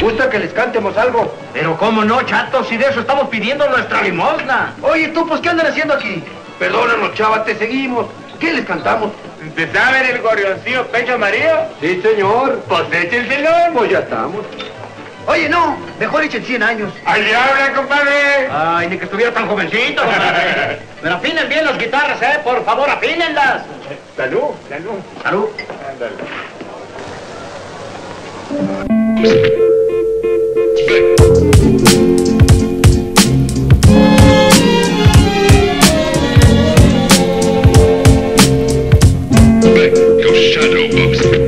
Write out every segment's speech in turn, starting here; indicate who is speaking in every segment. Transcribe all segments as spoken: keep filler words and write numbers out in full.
Speaker 1: ¿Gusta que les cantemos algo?
Speaker 2: Pero cómo no, chato, si de eso estamos pidiendo nuestra limosna.
Speaker 1: Oye, tú, pues, ¿qué andan haciendo aquí? Perdónanos, chava, te seguimos. ¿Qué les cantamos?
Speaker 3: ¿Te saben el gorrioncillo Pecho Amarillo?
Speaker 1: Sí, señor.
Speaker 3: Pues échenselo.
Speaker 1: Pues ya estamos. Oye, no, mejor echen cien años.
Speaker 3: ¡Al diablo, compadre!
Speaker 2: Ay, ni que estuviera tan jovencito, compadre. Pero afinen bien las guitarras, ¿eh? Por favor, afínenlas.
Speaker 3: Salud, salud.
Speaker 2: Salud.
Speaker 3: Ándale.
Speaker 4: Go shadow box.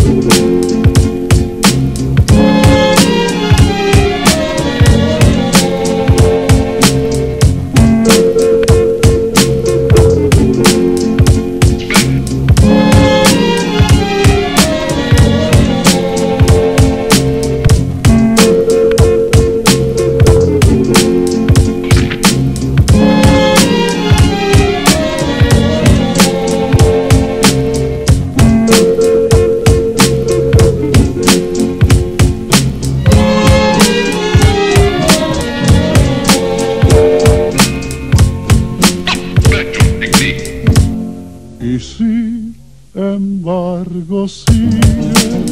Speaker 5: Y sin embargo sigue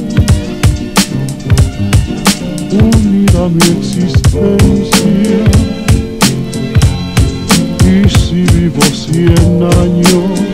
Speaker 5: unida mi existencia. Y si vivo cien años